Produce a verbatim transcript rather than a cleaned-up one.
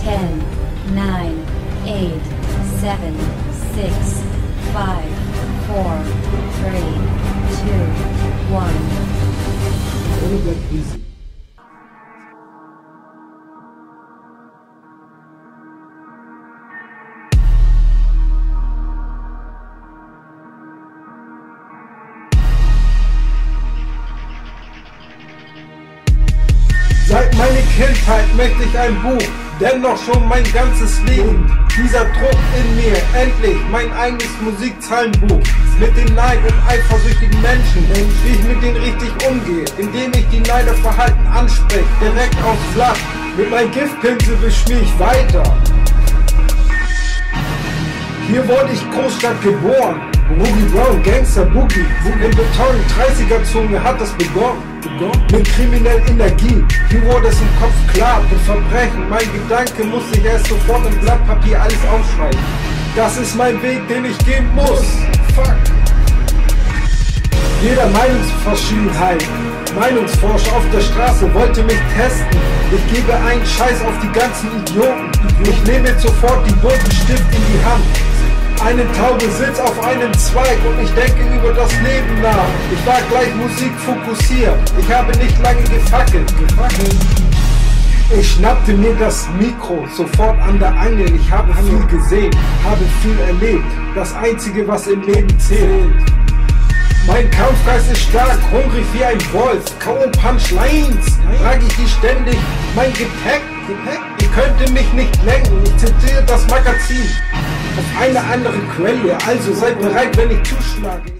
ten, nine, eight, seven, six, five, four, three, two, one. Ohne bleibt easy. Seit meiner Kindheit möchte ich ein Buch, dennoch schon mein ganzes Leben. Dieser Druck in mir, endlich mein eigenes Musikzahlenbuch. Mit den neid- und eifersüchtigen Menschen, wie ich mit denen richtig umgehe, indem ich die Neiderverhalten anspreche, direkt aufs Blatt. Mit meinem Giftpinsel beschmier ich weiter. Hier wurde ich Großstadt geboren. Boogie Brown, Gangster, Boogie. In Beton, dreißiger-Zone hat das begonnen. Mit kriminellen Energie, hier wurde es im Kopf klar. Mit Verbrechen, mein Gedanke muss ich erst sofort im Blatt Papier alles aufschreiben. Das ist mein Weg, den ich gehen muss. Fuck. Jeder Meinungsverschiedenheit, Meinungsforscher auf der Straße wollte mich testen. Ich gebe einen Scheiß auf die ganzen Idioten. Ich nehme jetzt sofort die bunten Stift in die Hand. Eine Taube sitzt auf einem Zweig und ich denke über das Leben nach. Ich war gleich Musik fokussiert, ich habe nicht lange gefackelt. gefackelt. Ich schnappte mir das Mikro sofort an der Angel. Ich habe viel gesehen, habe viel erlebt. Das Einzige, was im Leben zählt. Mein Kampfgeist ist stark, hungrig wie ein Wolf. K O-Punchlines, trage ich die ständig. Mein Gepäck, Gepäck, ihr könnt mich nicht lenken. Ich zitiere das Magazin auf eine andere Quelle, also seid bereit, wenn ich zuschlage.